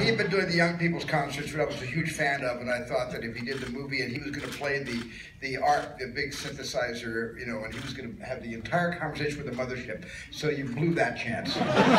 had been doing the young people's concerts, which I was a huge fan of, and I thought that if he did the movie and he was going to play the big synthesizer, you know, and he was going to have the entire conversation with the mothership, so you blew that chance.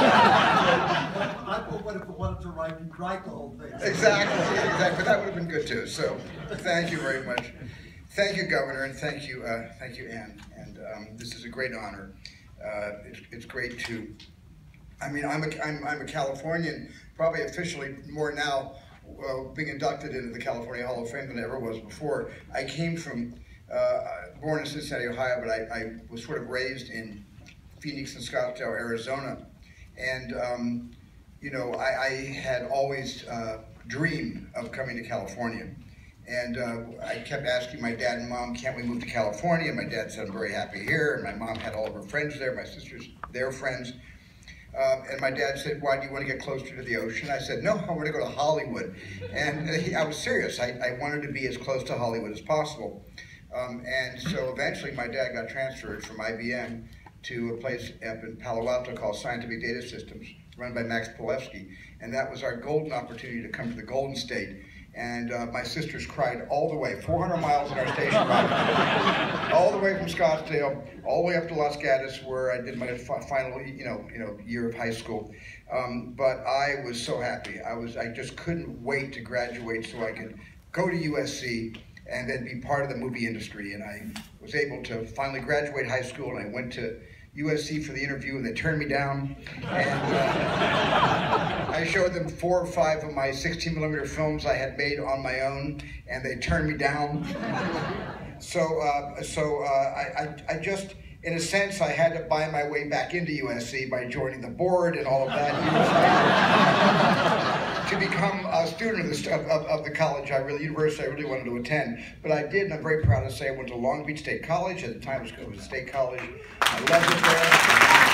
I would have wanted to write the whole thing. Exactly. But that would have been good too. So thank you very much. Thank you, Governor, and thank you, Ann. And this is a great honor. It's great to. I mean, I'm a Californian, probably officially more now, being inducted into the California Hall of Fame than I ever was before. I came from, born in Cincinnati, Ohio, but I was sort of raised in Phoenix and Scottsdale, Arizona. And, you know, I had always dreamed of coming to California. And I kept asking my dad and mom, can't we move to California? And my dad said, I'm very happy here. And my mom had all of her friends there, my sisters, their friends. And my dad said, why do you want to get closer to the ocean? I said, no, I want to go to Hollywood. And I was serious. I wanted to be as close to Hollywood as possible. And so eventually my dad got transferred from IBM to a place up in Palo Alto called Scientific Data Systems, run by Max Pilevsky. And that was our golden opportunity to come to the Golden State. And my sisters cried all the way, 400 miles in our station wagon, all the way from Scottsdale, all the way up to Los Gatos, where I did my final, year of high school. But I was so happy. I just couldn't wait to graduate so I could go to USC and then be part of the movie industry. And I was able to finally graduate high school, and I went to USC for the interview, and they turned me down. And I showed them 4 or 5 of my 16mm films I had made on my own, and they turned me down. So I just, in a sense, I had to buy my way back into USC by joining the board and all of that to become a student of the college, university I really wanted to attend. But I did, and I'm very proud to say I went to Long Beach State College. At the time, it was a state college. I loved it there.